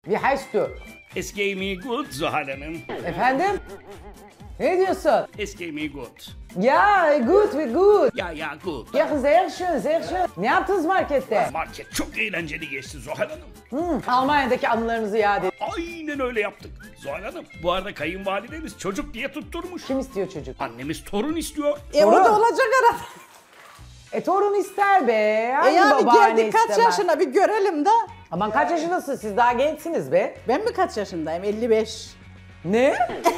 Wie heißt du? Es geht mir gut Zuhal Hanım. Efendim? Ne diyorsun? Es geht mir gut. Ya, gut, wie gut. Ya gut. Ya, sehr schön, sehr schön. Ne yaptınız markette? Market çok eğlenceli geçti Zuhal Hanım. Almanya'daki anılarınızı iade edin. Aynen öyle yaptık. Zuhal Hanım, bu arada kayınvalidemiz çocuk diye tutturmuş. Kim istiyor çocuk? Annemiz torun istiyor. O Torun. da olacak herhalde. Torun ister be. Hangi Yani babaanne geldik kaç istemez? yaşına bir görelim de. Aman kaç yaşındasınız siz? Daha gençsiniz be. Ben mi kaç yaşındayım? 55. Ne?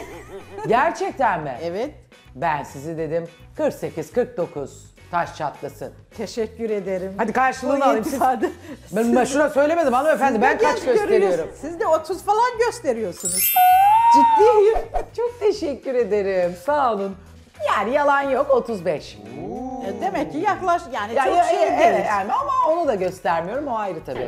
Gerçekten mi? Evet. Ben sizi dedim 48-49. Taş çatlasın. Teşekkür ederim. Hadi karşılığını O alayım. Siz, iltifade. ben şuna söylemedim hanımefendi. Ben kaç genç görünüyorsunuz. gösteriyorum? Siz de 30 falan gösteriyorsunuz. Ciddiyim. Çok teşekkür ederim. Sağ olun. Yani yalan yok 35. Demek ki yani Ya, çok ya, şey değil. evet, yani ama onu da göstermiyorum. O ayrı tabii.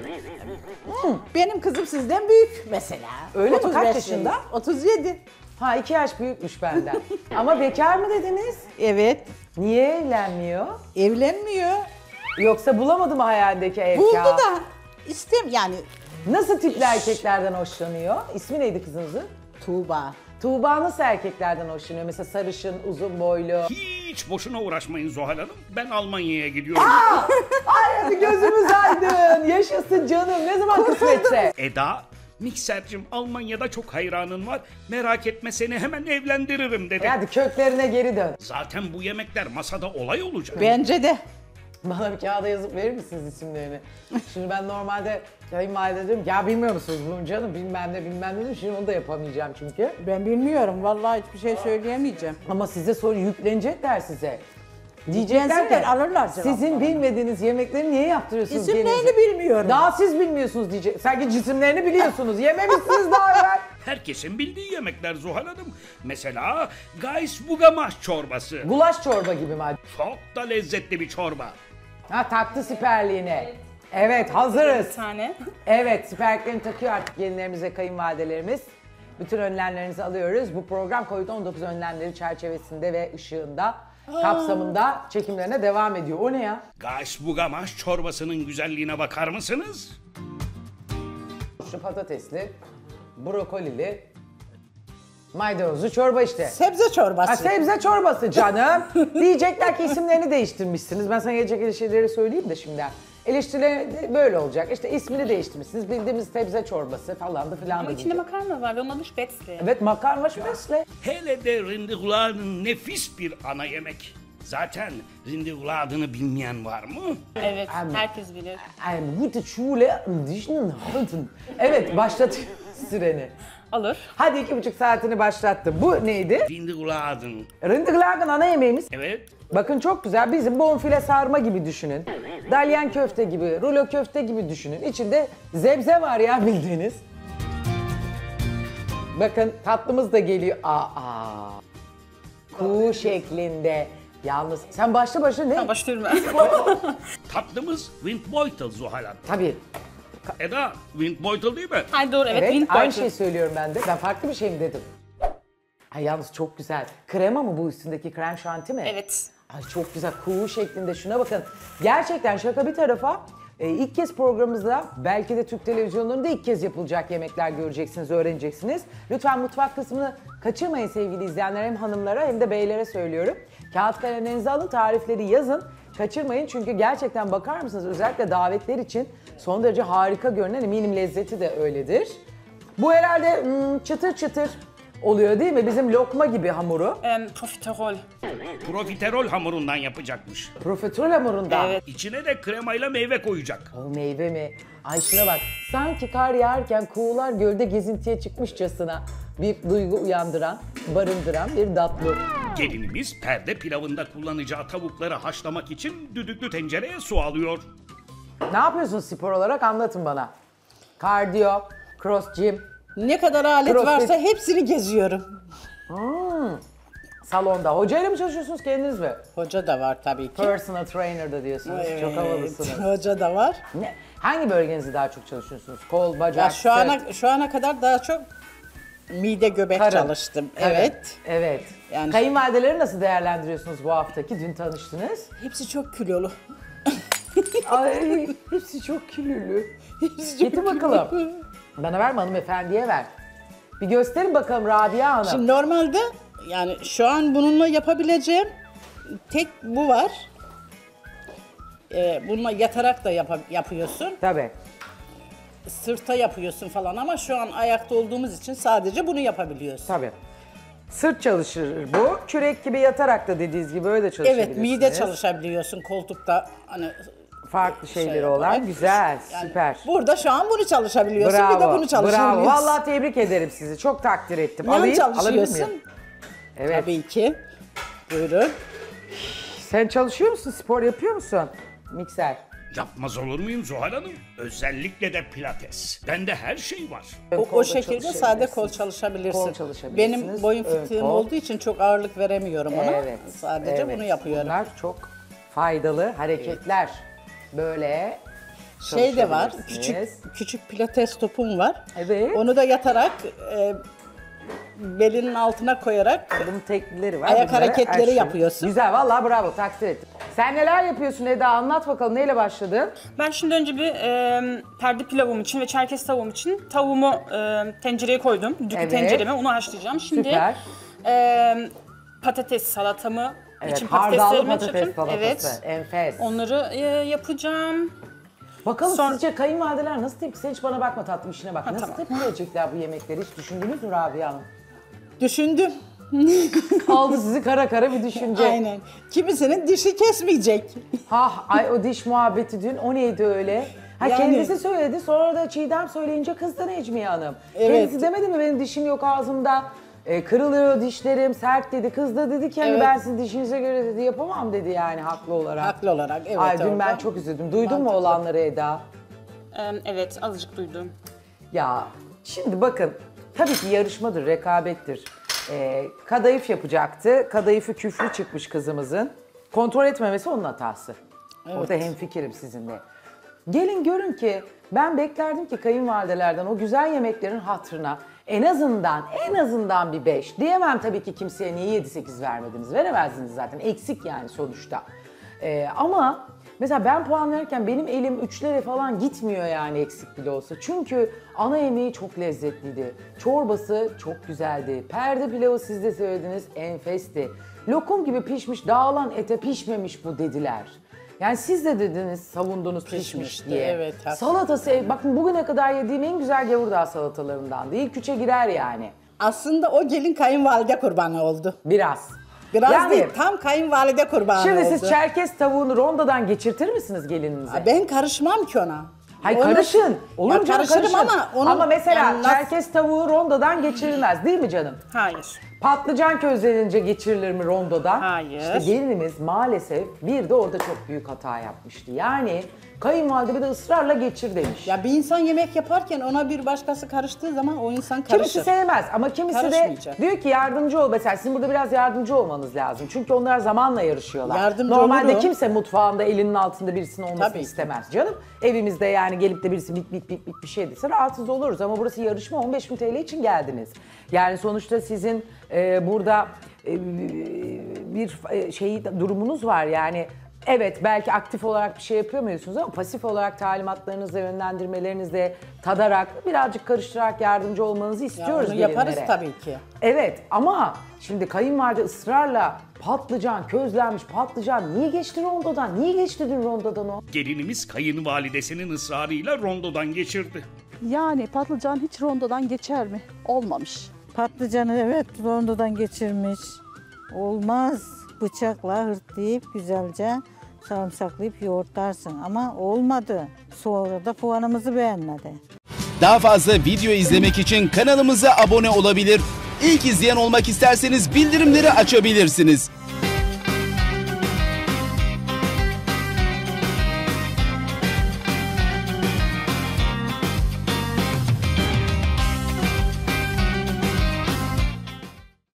Benim kızım sizden büyük mesela. Öyle mi? Kaç 35 yaşında? değil. 37. Ha 2 yaş büyükmüş benden. Ama bekar mı dediniz? Evet. Niye evlenmiyor? Evlenmiyor. Yoksa bulamadı mı hayalindeki ev Buldu kağıt? da yani Nasıl tipli erkeklerden hoşlanıyor? İsmi neydi kızınızın? Tuğba. Tuğba nasıl erkeklerden hoşlanıyor? Mesela sarışın, uzun boylu. Hiç boşuna uğraşmayın Zuhal Hanım. Ben Almanya'ya gidiyorum. Ay hadi gözümüz aydın. Yaşasın canım. Ne zaman kısmetse. Eda, miksercim Almanya'da çok hayranın var. Merak etme seni hemen evlendiririm dedi. Hadi köklerine geri dön. Zaten bu yemekler masada olay olacak. Bence de. Bana bir kağıda yazıp verir misiniz isimlerini? Şimdi ben normalde kayınvalide diyorum ya bilmiyor musunuz bunu canım bilmem ne dedim. Şimdi onu da yapamayacağım çünkü. Ben bilmiyorum. Vallahi hiçbir şey söyleyemeyeceğim. Ama size soru yüklenecekler size. Diyecekler Yüklensinler, ki alırlar cevapları. sizin bilmediğiniz yemekleri niye yaptırıyorsunuz İsimlerini kendinize? bilmiyorum. Daha siz bilmiyorsunuz diyecek. Sanki cisimlerini biliyorsunuz. Yememişsiniz daha evvel. Herkesin bildiği yemekler Zuhal Hanım. Mesela Gaisbugamaş çorbası. Gulaş çorba gibi mi? Çok da lezzetli bir çorba. Ha taktı siperliğine. Evet hazırız. Bir tane. Evet siperliklerini takıyor artık gelinlerimize kayınvalidelerimiz. Bütün önlemlerinizi alıyoruz. Bu program Covid-19 önlemleri çerçevesinde ve ışığında, kapsamında çekimlerine devam ediyor. O ne ya? Gaisbugamaş çorbasının güzelliğine bakar mısınız? Şu patatesli, brokolili, maydanozlu çorba işte. Sebze çorbası. Ha, sebze çorbası canım. Diyecekler ki isimlerini değiştirmişsiniz. Ben sana gelecek şeyleri söyleyeyim de şimdiden. Eleştiriler böyle olacak. İşte ismini değiştirmişsiniz. Bildiğimiz sebze çorbası falan da filan Ama da içinde diyecek. makarna var ve onun adı Spätzle. Evet makarna şmesle. Hele de rindiguladen nefis bir ana yemek. Zaten rindiguladen'ı bilmeyen var mı? Evet, Abi. herkes bilir. Eine gute Schule dişinin halten. Evet başlatıyor süreni. Alır. Hadi 2,5 saatini başlattım. Bu neydi? Rindiguladen. Rindiglagen ana yemeğimiz. Evet. Bakın çok güzel. Bizim bonfile sarma gibi düşünün. Dalyan köfte gibi, rulo köfte gibi düşünün. İçinde zebze var ya bildiğiniz. Bakın tatlımız da geliyor. Kuğu şeklinde. Yalnız sen başla ne? Ben başlıyorum ben. Tatlımız Windbeutel Zuhal Hanım. Tabii. Eda, Windbeutel değil mi? Ay doğru evet, Evet, Windbeutel. aynı şeyi söylüyorum ben de. Ben farklı bir şey mi dedim? Ay yalnız çok güzel. Krema mı bu üstündeki krem şanti mi? Evet. Ay çok güzel kuğu şeklinde şuna bakın. Gerçekten şaka bir tarafa ilk kez programımızda belki de Türk televizyonlarında ilk kez yapılacak yemekler göreceksiniz, öğreneceksiniz. Lütfen mutfak kısmını kaçırmayın sevgili izleyenler. Hem hanımlara hem de beylere söylüyorum. Kağıt kalemlerinizi alın, tarifleri yazın. Kaçırmayın çünkü gerçekten bakar mısınız özellikle davetler için son derece harika görünen eminim lezzeti de öyledir. Bu herhalde çıtır çıtır oluyor değil mi? Bizim lokma gibi hamuru. Profiterol. Profiterol hamurundan yapacakmış. Profiterol hamurundan. Evet. İçine de kremayla meyve koyacak. O meyve mi? Ay şuna bak. Sanki kar yağarken kuğular gölde gezintiye çıkmışçasına bir duygu uyandıran, barındıran bir tatlı. Gelinimiz perde pilavında kullanacağı tavukları haşlamak için düdüklü tencereye su alıyor. Ne yapıyorsunuz spor olarak anlatın bana. Kardiyo, cross gym, Ne kadar alet Crossfit. varsa hepsini geziyorum. salonda. Hocayla mı çalışıyorsunuz kendiniz mi? Hoca da var tabii ki. Personal trainer da diyorsunuz. Çok havalısınız. Hoca da var. Ne? Hangi bölgenizi daha çok çalışıyorsunuz? Kol, bacak, Ya sırt, şu ana kadar daha çok mide göbek karın. çalıştım. Evet. Evet. Yani- Kayınvalideleri nasıl değerlendiriyorsunuz bu haftaki? Dün tanıştınız. Hepsi çok kilolu. Ay hepsi çok kilolu. Hepsi çok Getir bakalım. kilolu. Bana verme, hanımefendiye ver. Bir gösterin bakalım Rabia Hanım. Şimdi normalde yani şu an bununla yapabileceğim tek bu var. Bununla yatarak da yapıyorsun. Tabii. Sırta yapıyorsun falan ama şu an ayakta olduğumuz için sadece bunu yapabiliyoruz. Tabii. Sırt çalışır bu. Kürek gibi yatarak da dediğiniz gibi öyle çalışabilirsiniz. Evet, mide çalışabiliyorsun koltukta hani Farklı şeyleri yaparak. olan güzel, Yani süper. burada şu an bunu çalışabiliyorsun, bir de bunu çalışabiliyorsun. Bravo. Vallahi tebrik ederim sizi. Çok takdir ettim. Yan Alabilir çalışıyorsun. miyim? Evet. Tabii ki. Buyurun. Sen çalışıyor musun? Spor yapıyor musun? Mikser. Yapmaz olur muyum Zuhal Hanım? Özellikle de pilates. Bende her şey var. O Kolda şekilde sade kol çalışabilirsin. Kol çalışabilirsiniz. Benim boyun Ön fıtığım kol. olduğu için çok ağırlık veremiyorum ona. Evet. Sadece evet. bunu yapıyorum. Bunlar çok faydalı hareketler. Böyle Şey de var, çalışabilirsiniz. küçük pilates topum var. Evet. Onu da yatarak belinin altına koyarak Bunun teknikleri var. Ayak Bunları hareketleri aşırı- yapıyorsun. Güzel, vallahi bravo, takdir ettim. Sen neler yapıyorsun Eda? Anlat bakalım, neyle başladın? Ben şimdi önce bir perde pilavım için ve çerkez tavuğum için tavuğumu tencereye koydum. Düdüklü Evet. tencereme onu haşlayacağım. Şimdi Süper. patates salatamı Evet, için hardallı patateslerimi patates açacağım. salatası. Evet. Enfes. Onları yapacağım. Bakalım Sonra- sizce kayınvalideler nasıl tepki? Sen hiç bana bakma, tatlım işine bak. Ha, Nasıl tamam. tepki verecekler bu yemekleri? Hiç düşündünüz mü Rabia Hanım? düşündüm. Aldı sizi kara kara bir düşünce. Aynen. Kimisinin dişi kesmeyecek. Ay o diş muhabbeti dün, o neydi öyle? Ha Yani- kendisi söyledi, sonra da Çiğdem söyleyince kızdı Necmiye Hanım. Evet. Kendisi demedi mi benim dişim yok ağzımda, kırılıyor dişlerim, sert dedi. Kız da dedi ki hani Evet. ben sizin dişinize göre dedi yapamam dedi yani haklı olarak. Haklı olarak, evet. Ay dün ben orada. çok üzüldüm. Duydun mu Mantıklı. olanları Eda? Evet, azıcık duydum. Ya şimdi bakın, tabii ki yarışmadır, rekabettir. Kadayıf yapacaktı. Kadayıfı küflü çıkmış kızımızın. Kontrol etmemesi onun hatası. Orada hemfikirim sizinle. Gelin görün ki ben beklerdim ki kayınvalidelerden o güzel yemeklerin hatırına en azından bir 5. Diyemem tabii ki kimseye niye 7-8 vermediniz. Veremezdiniz zaten. Eksik yani sonuçta. Ama mesela ben puan verirken benim elim 3'lere falan gitmiyor yani eksik bile olsa. Çünkü ana yemeği çok lezzetliydi. Çorbası çok güzeldi. Perde pilavı siz de söylediniz, enfesti. Lokum gibi pişmiş, dağılan ete pişmemiş bu dediler. Yani siz de dediniz, savundunuz pişmiş Pişmişti, diye. evet, haklı. Salatası, bakın bugüne kadar yediğim en güzel gavurdağ salatalarından değil. İlk 3'e girer yani. Aslında o gelin kayınvalide kurbanı oldu. Biraz. Biraz Yani- değil, tam kayınvalide kurbanı Şimdi oldu. siz çerkez tavuğunu rondodan geçirtir misiniz gelininize? Ben karışmam ki ona. Hayır Onu- karışın. Olur Ya mu canım, karışırım karışın. ama onun- Ama mesela yani nasıl- çerkez tavuğu rondodan geçirilmez değil mi canım? Hayır. Patlıcan közlenince geçirilir mi rondodan? Hayır. İşte gelinimiz maalesef bir de orada çok büyük hata yapmıştı. Yani kayınvalide bir de ısrarla geçir demiş. Ya bir insan yemek yaparken ona bir başkası karıştığı zaman o insan karışır. Kimisi sevmez ama kimisi de Karışmayacak. diyor ki yardımcı ol. Mesela sizin burada biraz yardımcı olmanız lazım. Çünkü onlar zamanla yarışıyorlar. Yardımcı Normalde olurum. kimse mutfağında elinin altında birisinin olmasını Tabii ki. istemez canım. Evimizde yani gelip de birisi bit bir şey dese rahatsız oluruz. Ama burası yarışma, 15.000 TL için geldiniz. Yani sonuçta sizin burada bir durumunuz var yani. Evet belki aktif olarak bir şey yapamıyorsunuz ama pasif olarak talimatlarınızla, yönlendirmelerinizle tadarak, birazcık karıştırarak yardımcı olmanızı Ya istiyoruz onu gelinlere. yaparız tabii ki. Evet ama şimdi kayınvalide ısrarla patlıcan, közlenmiş patlıcan niye geçti rondodan? Niye geçti dün rondodan o? Gelinimiz kayınvalidesinin ısrarıyla rondodan geçirdi. Yani patlıcan hiç rondodan geçer mi? Olmamış. Patlıcanı evet rondodan geçirmiş. Olmaz. Bıçakla hırtlayıp güzelce sarımsaklayıp yoğurtlarsın ama olmadı. Sonra da puanımızı beğenmedi. Daha fazla video izlemek için kanalımıza abone olabilir. İlk izleyen olmak isterseniz bildirimleri açabilirsiniz.